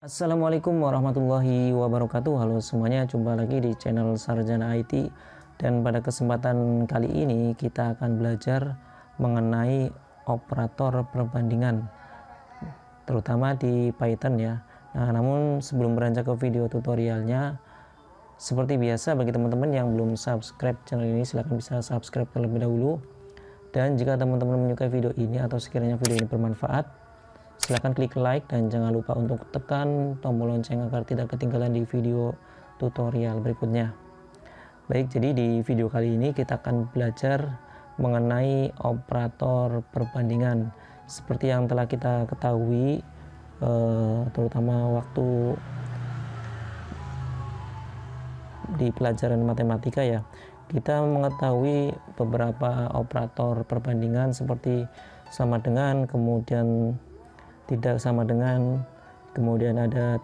Assalamualaikum warahmatullahi wabarakatuh. Halo semuanya, jumpa lagi di channel Sarjana IT. Dan pada kesempatan kali ini kita akan belajar mengenai operator perbandingan, terutama di Python ya. Nah, namun sebelum beranjak ke video tutorialnya, seperti biasa bagi teman-teman yang belum subscribe channel ini, silahkan bisa subscribe terlebih dahulu. Dan jika teman-teman menyukai video ini atau sekiranya video ini bermanfaat, silahkan klik like dan jangan lupa untuk tekan tombol lonceng agar tidak ketinggalan di video tutorial berikutnya. Baik, jadi di video kali ini kita akan belajar mengenai operator perbandingan. Seperti yang telah kita ketahui, terutama waktu di pelajaran matematika ya, kita mengetahui beberapa operator perbandingan seperti sama dengan, kemudian tidak sama dengan, kemudian ada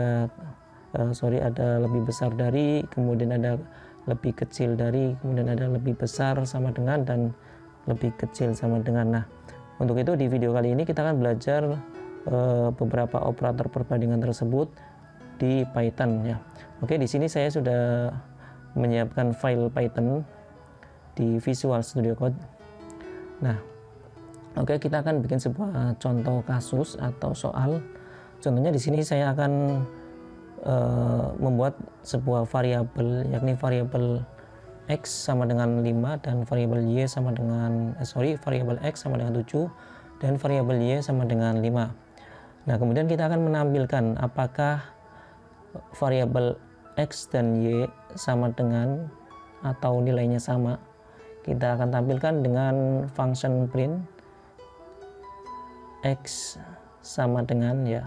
ada lebih besar dari, kemudian ada lebih kecil dari, kemudian ada lebih besar sama dengan, dan lebih kecil sama dengan. Nah, untuk itu di video kali ini kita akan belajar beberapa operator perbandingan tersebut di Python ya. Oke, di sini saya sudah menyiapkan file Python di Visual Studio Code. Nah, oke, kita akan bikin sebuah contoh kasus atau soal. Contohnya di sini saya akan membuat sebuah variabel, yakni variabel x sama dengan 5 dan variabel y sama dengan variabel x sama dengan 7 dan variabel y sama dengan 5. Nah, kemudian kita akan menampilkan apakah variabel x dan y sama dengan atau nilainya sama. Kita akan tampilkan dengan function print x sama dengan y.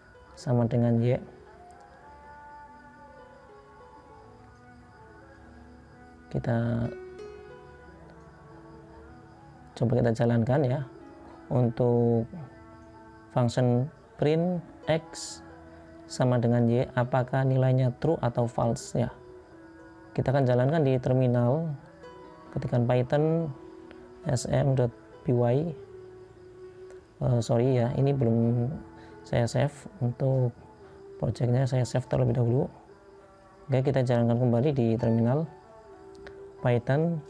Kita coba kita jalankan ya. Untuk function print x sama dengan y, apakah nilainya true atau false ya. Kita akan jalankan di terminal, ketikkan python sm.py. Sorry ya, ini belum saya save. Untuk projectnya saya save terlebih dahulu. Oke, kita jalankan kembali di terminal python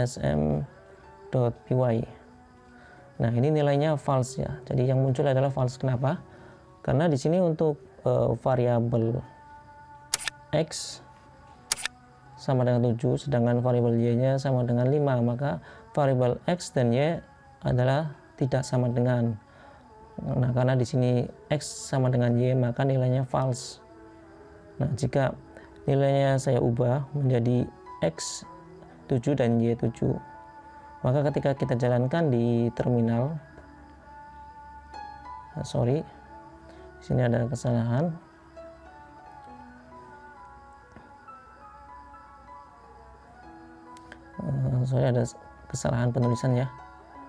sm.py. Nah, ini nilainya false ya, jadi yang muncul adalah false. Kenapa? Karena di sini untuk variabel x sama dengan 7, sedangkan variabel y nya sama dengan 5, maka variabel x dan y adalah tidak sama dengan. Nah, karena di sini x sama dengan y, maka nilainya false. Nah, jika nilainya saya ubah menjadi x 7 dan y 7, maka ketika kita jalankan di terminal, di sini ada kesalahan. Ada kesalahan penulisan ya.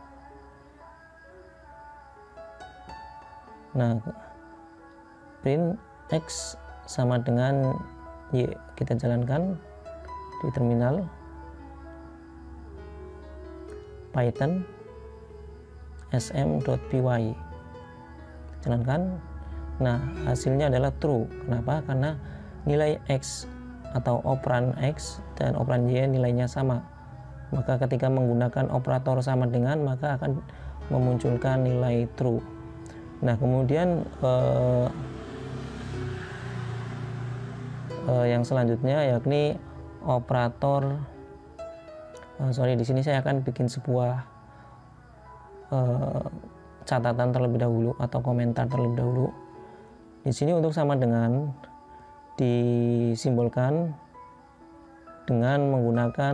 Nah, print x sama dengan y, kita jalankan di terminal python sm.py, jalankan. Nah, hasilnya adalah true. Kenapa? Karena nilai x atau operan x dan operan y nilainya sama. Maka ketika menggunakan operator sama dengan, maka akan memunculkan nilai true. Nah, kemudian yang selanjutnya yakni operator di sini saya akan bikin sebuah catatan terlebih dahulu atau komentar terlebih dahulu. Di sini untuk sama dengan disimbolkan dengan menggunakan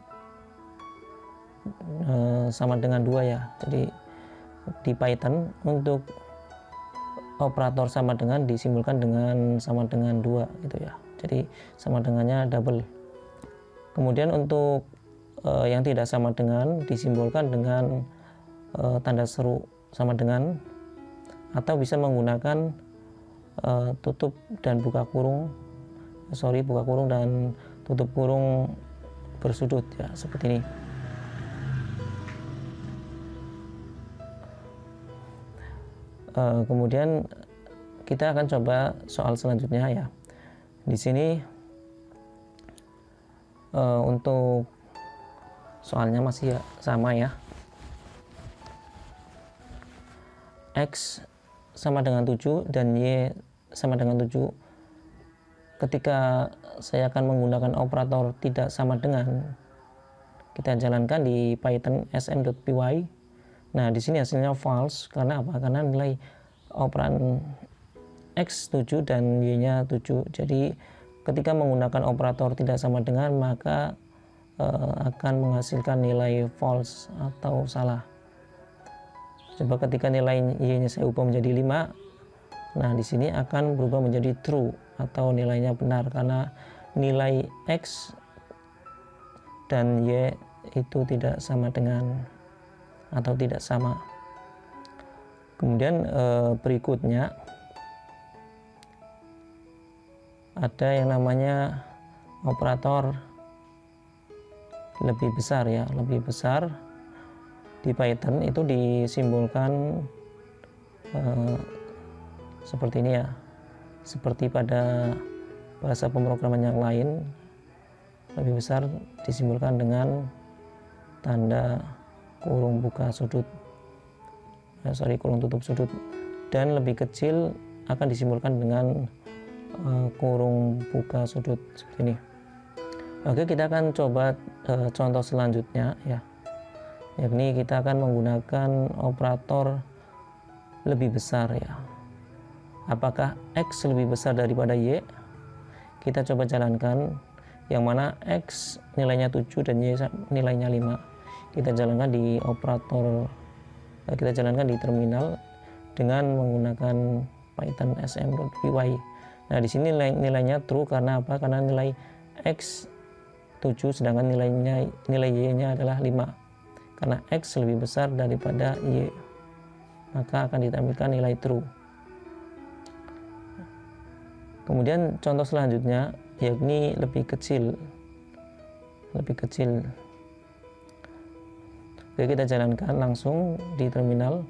sama dengan 2 ya. Jadi di Python untuk operator sama dengan disimbolkan dengan sama dengan 2 gitu ya. Jadi sama dengannya double. Kemudian untuk yang tidak sama dengan disimbolkan dengan tanda seru sama dengan, atau bisa menggunakan tutup dan buka kurung, buka kurung dan tutup kurung bersudut ya, seperti ini. Kemudian kita akan coba soal selanjutnya ya. Di sini untuk soalnya masih sama ya. X sama dengan 7 dan Y sama dengan 7. Ketika saya akan menggunakan operator tidak sama dengan, kita jalankan di Python sm.py. Nah, di sini hasilnya false. Karena apa? Karena nilai operan X 7 dan Y-nya 7. Jadi, ketika menggunakan operator tidak sama dengan, maka akan menghasilkan nilai false atau salah. Coba ketika nilai Y-nya saya ubah menjadi 5, nah di sini akan berubah menjadi true atau nilainya benar karena nilai X dan Y itu tidak sama dengan atau tidak sama. Kemudian berikutnya ada yang namanya operator lebih besar ya, lebih besar di Python itu disimbolkan seperti ini ya, seperti pada bahasa pemrograman yang lain. Lebih besar disimbolkan dengan tanda kurung buka sudut, kurung tutup sudut, dan lebih kecil akan disimbolkan dengan kurung buka sudut seperti ini. Oke, kita akan coba contoh selanjutnya ya, yakni kita akan menggunakan operator lebih besar ya. Apakah X lebih besar daripada Y? Kita coba jalankan, yang mana X nilainya 7 dan Y nilainya 5. Kita jalankan di operator, kita jalankan di terminal dengan menggunakan Python sm.py. Nah, di sini nilainya true karena apa? Karena nilai X 7 sedangkan nilai Y-nya adalah 5. Karena X lebih besar daripada Y, maka akan ditampilkan nilai true. Kemudian contoh selanjutnya yakni lebih kecil. Oke, kita jalankan langsung di terminal.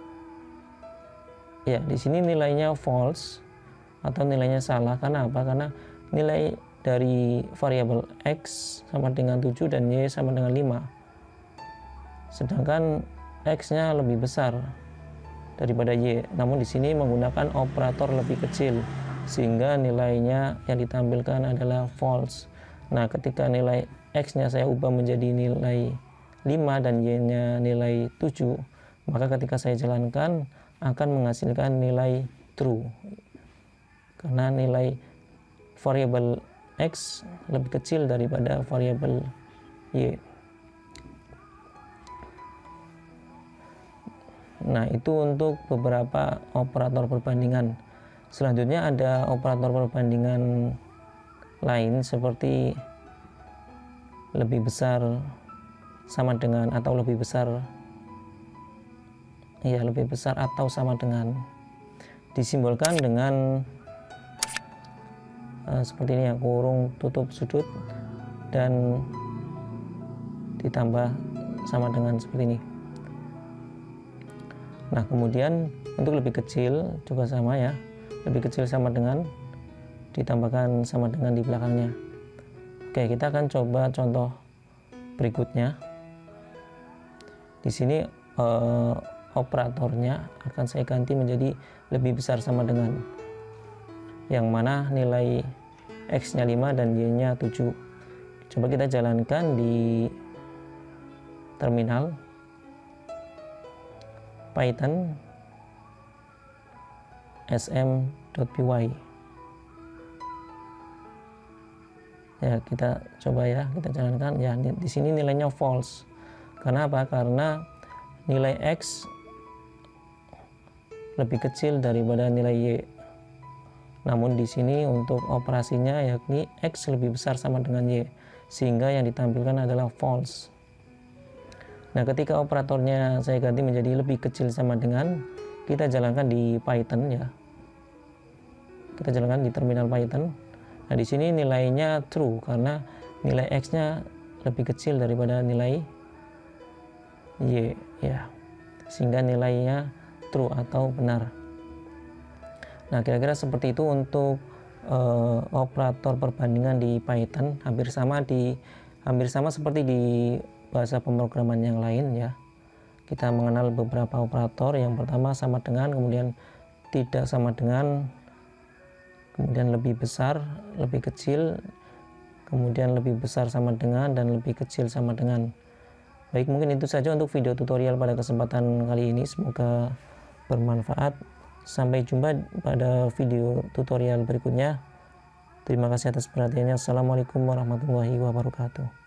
Ya, di sini nilainya false atau nilainya salah. Karena apa? Karena nilai dari variabel X sama dengan 7 dan Y sama dengan 5. Sedangkan X-nya lebih besar daripada Y. Namun di sini menggunakan operator lebih kecil sehingga nilainya yang ditampilkan adalah false. Nah, ketika nilai X-nya saya ubah menjadi nilai 5 dan Y-nya nilai 7, maka ketika saya jalankan akan menghasilkan nilai true. Karena nilai variabel X lebih kecil daripada variabel Y. Nah, itu untuk beberapa operator perbandingan. Selanjutnya ada operator perbandingan lain seperti lebih besar sama dengan atau lebih besar. Ya, lebih besar atau sama dengan. Disimbolkan dengan seperti ini ya, kurung tutup sudut dan ditambah sama dengan seperti ini. Nah, kemudian untuk lebih kecil juga sama ya, lebih kecil sama dengan ditambahkan sama dengan di belakangnya. Oke, kita akan coba contoh berikutnya. Di sini operatornya akan saya ganti menjadi lebih besar sama dengan, yang mana nilai X-nya 5 dan Y-nya 7. Coba kita jalankan di terminal Python sm.py. Ya, kita coba ya, kita jalankan ya. Di sini nilainya false. Karena apa? Karena nilai X lebih kecil daripada nilai Y. Namun di sini untuk operasinya yakni X lebih besar sama dengan Y, sehingga yang ditampilkan adalah false. Nah, ketika operatornya saya ganti menjadi lebih kecil sama dengan, kita jalankan di Python ya. Kita jalankan di terminal Python. Nah, di sini nilainya true karena nilai X-nya lebih kecil daripada nilai Y ya. Sehingga nilainya true atau benar. Nah, kira-kira seperti itu untuk operator perbandingan di Python. Hampir sama seperti di bahasa pemrograman yang lain ya. Kita mengenal beberapa operator. Yang pertama sama dengan, kemudian tidak sama dengan, kemudian lebih besar, lebih kecil, kemudian lebih besar sama dengan, dan lebih kecil sama dengan. Baik, mungkin itu saja untuk video tutorial pada kesempatan kali ini. Semoga bermanfaat. Sampai jumpa pada video tutorial berikutnya. Terima kasih atas perhatiannya. Assalamualaikum warahmatullahi wabarakatuh.